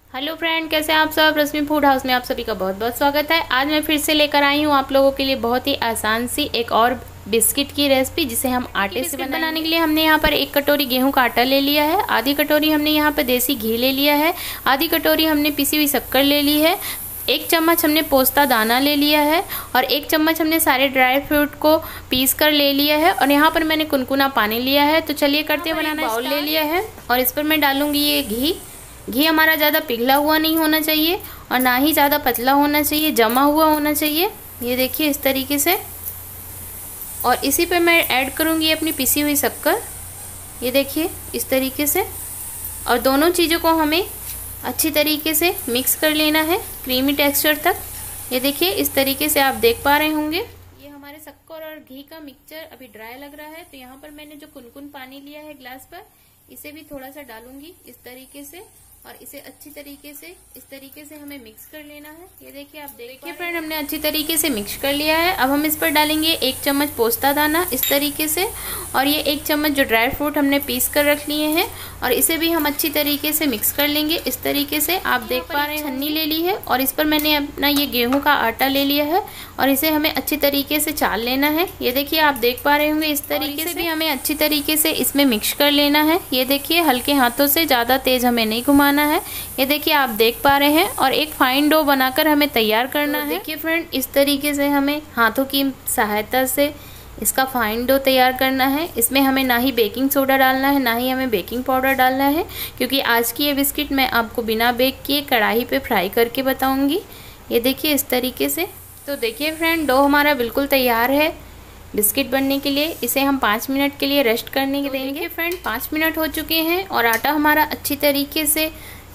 Hello friend, कैसे हैं आप सब। रश्मि फूड हाउस में आप सभी का बहुत बहुत स्वागत है। आज मैं फिर से लेकर आई हूँ आप लोगों के लिए बहुत ही आसान सी एक और बिस्किट की रेसिपी, जिसे हम आटे से बनाने के लिए हमने यहाँ पर 1 कटोरी गेहूं का आटा ले लिया है, आधी कटोरी हमने यहाँ पर देसी घी ले लिया है, आधी कटोरी हमने पिसी हुई शक्कर ले ली है, 1 चम्मच हमने पोस्ता दाना ले लिया है और 1 चम्मच हमने सारे ड्राई फ्रूट को पीस कर ले लिया है और यहाँ पर मैंने कुनकुना पानी लिया है। तो चलिए करते हैं बनाना। बाउल ले लिया है और इस पर मैं डालूंगी ये घी हमारा ज़्यादा पिघला हुआ नहीं होना चाहिए और ना ही ज़्यादा पतला होना चाहिए, जमा हुआ होना चाहिए। ये देखिए इस तरीके से। और इसी पे मैं ऐड करूँगी अपनी पिसी हुई शक्कर। ये देखिए इस तरीके से। और दोनों चीज़ों को हमें अच्छी तरीके से मिक्स कर लेना है क्रीमी टेक्सचर तक। ये देखिए इस तरीके से आप देख पा रहे होंगे। ये हमारे शक्कर और घी का मिक्सचर अभी ड्राई लग रहा है, तो यहाँ पर मैंने जो कुनकुन पानी लिया है ग्लास पर, इसे भी थोड़ा सा डालूंगी इस तरीके से और इसे अच्छी तरीके से इस तरीके से हमें मिक्स कर लेना है। ये देखिए आप देखिए फ्रेंड, हमने अच्छी तरीके से मिक्स कर लिया है। अब हम इस पर डालेंगे 1 चम्मच पोस्ता दाना इस तरीके से और ये 1 चम्मच जो ड्राई फ्रूट हमने पीस कर रख लिए हैं और इसे भी हम अच्छी तरीके से मिक्स कर लेंगे इस तरीके से। आप देख पा रहे हैं छन्नी ले ली है और इस पर मैंने अपना ये गेहूँ का आटा ले लिया है और इसे हमें अच्छी तरीके से चाल लेना है। ये देखिए आप देख पा रहे होंगे इस तरीके से भी हमें अच्छी तरीके से इसमें मिक्स कर लेना है। ये देखिए हल्के हाथों से, ज़्यादा तेज हमें नहीं घुमाना है। ये देखिए आप देख पा रहे हैं और एक फाइन डो बनाकर हमें तैयार करना है। देखिए फ्रेंड, इस तरीके से हमें हाथों की सहायता से इसका फाइन डो तैयार करना है। इसमें हमें ना ही बेकिंग सोडा डालना है, ना ही हमें बेकिंग पाउडर डालना है, क्योंकि आज की ये बिस्किट मैं आपको बिना बेक किए कढ़ाई पे फ्राई करके बताऊंगी। ये देखिए इस तरीके से। तो देखिए फ्रेंड, डो हमारा बिल्कुल तैयार है बिस्किट बनने के लिए। इसे हम 5 मिनट के लिए रेस्ट करने के देंगे। फ्रेंड 5 मिनट हो चुके हैं और आटा हमारा अच्छी तरीके से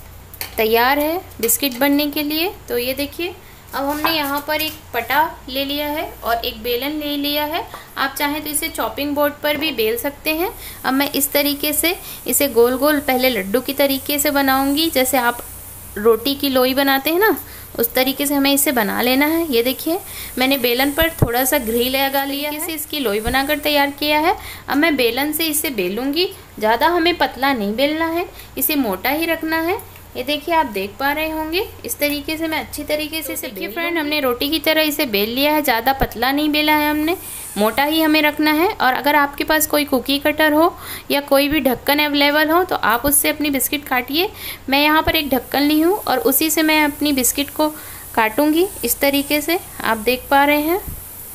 तैयार है बिस्किट बनने के लिए। तो ये देखिए अब हमने यहाँ पर एक पटा ले लिया है और एक बेलन ले लिया है। आप चाहें तो इसे चॉपिंग बोर्ड पर भी बेल सकते हैं। अब मैं इस तरीके से इसे गोल गोल पहले लड्डू की तरीके से बनाऊंगी, जैसे आप रोटी की लोई बनाते हैं ना, उस तरीके से हमें इसे बना लेना है। ये देखिए मैंने बेलन पर थोड़ा सा घी लगा लिया है, इसे इसकी लोई बनाकर तैयार किया है। अब मैं बेलन से इसे बेलूंगी। ज़्यादा हमें पतला नहीं बेलना है, इसे मोटा ही रखना है। ये देखिए आप देख पा रहे होंगे इस तरीके से मैं अच्छी तरीके से इसे देखिए फ्रेंड, हमने रोटी की तरह इसे बेल लिया है। ज़्यादा पतला नहीं बेला है हमने, मोटा ही हमें रखना है। और अगर आपके पास कोई कुकी कटर हो या कोई भी ढक्कन अवेलेबल हो तो आप उससे अपनी बिस्किट काटिए। मैं यहाँ पर एक ढक्कन ली हूँ और उसी से मैं अपनी बिस्किट को काटूंगी इस तरीके से। आप देख पा रहे हैं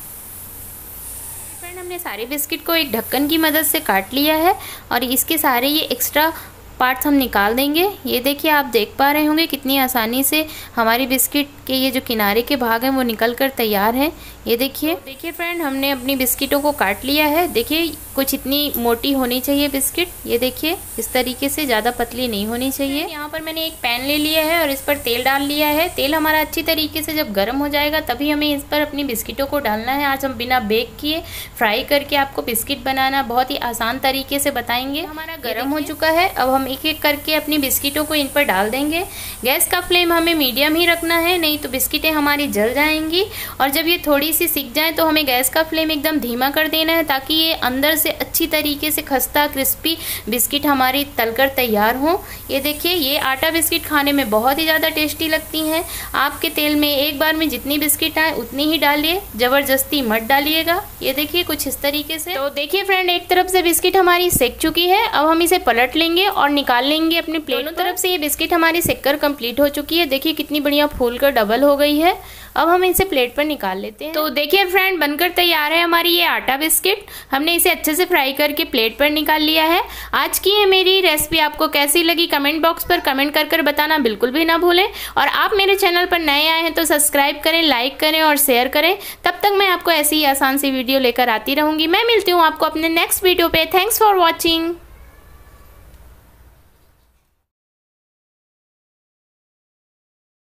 फ्रेंड, हमने सारे बिस्किट को एक ढक्कन की मदद से काट लिया है और इसके सारे ये एक्स्ट्रा पार्ट्स हम निकाल देंगे। ये देखिए आप देख पा रहे होंगे कितनी आसानी से हमारी बिस्किट के ये जो किनारे के भाग हैं वो निकल कर तैयार हैं। ये देखिए फ्रेंड, हमने अपनी बिस्किटों को काट लिया है। देखिए कुछ इतनी मोटी होनी चाहिए बिस्किट। ये देखिए इस तरीके से, ज़्यादा पतली नहीं होनी चाहिए। यहाँ पर मैंने एक पैन ले लिया है और इस पर तेल डाल लिया है। तेल हमारा अच्छी तरीके से जब गर्म हो जाएगा तभी हमें इस पर अपनी बिस्किटों को डालना है। आज हम बिना बेक किए फ्राई करके आपको बिस्किट बनाना बहुत ही आसान तरीके से बताएंगे। हमारा गर्म हो चुका है। अब हम एक एक करके अपनी बिस्किटों को इन पर डाल देंगे। गैस का फ्लेम हमें मीडियम ही रखना है, नहीं तो बिस्किटें हमारी जल जाएंगी। और जब ये थोड़ी सी सिक जाए तो हमें गैस का फ्लेम एकदम धीमा कर देना है, ताकि ये अंदर से अच्छी तरीके से खस्ता क्रिस्पी बिस्किट हमारी तलकर तैयार हो। ये देखिए ये आटा बिस्किट खाने में बहुत ही ज़्यादा टेस्टी लगती हैं। आपके तेल में एक बार में जितनी बिस्किट आए उतनी ही डालिए, ज़बरदस्ती मत डालिएगा। ये देखिए कुछ इस तरीके से। तो देखिए फ्रेंड, एक तरफ से बिस्किट हमारी सेक चुकी है। अब हम इसे पलट लेंगे और निकाल लेंगे अपनी प्लेट। दोनों तरफ से ये बिस्किट हमारी सेककर कंप्लीट हो चुकी है। देखिए कितनी बढ़िया फूल कर डबल हो गई है। अब हम इसे प्लेट पर निकाल लेते हैं। तो देखिए फ्रेंड, बनकर तैयार है हमारी ये आटा बिस्किट। हमने इसे अच्छे से फ्राई करके प्लेट पर निकाल लिया है। आज की ये मेरी रेसिपी आपको कैसी लगी कमेंट बॉक्स पर कमेंट कर बताना बिल्कुल भी ना भूलें। और आप मेरे चैनल पर नए आए हैं तो सब्सक्राइब करें, लाइक करें और शेयर करें। तब तक मैं आपको ऐसी ही आसान सी वीडियो लेकर आती रहूंगी। मैं मिलती हूँ आपको अपने नेक्स्ट वीडियो पे। Thanks for watching.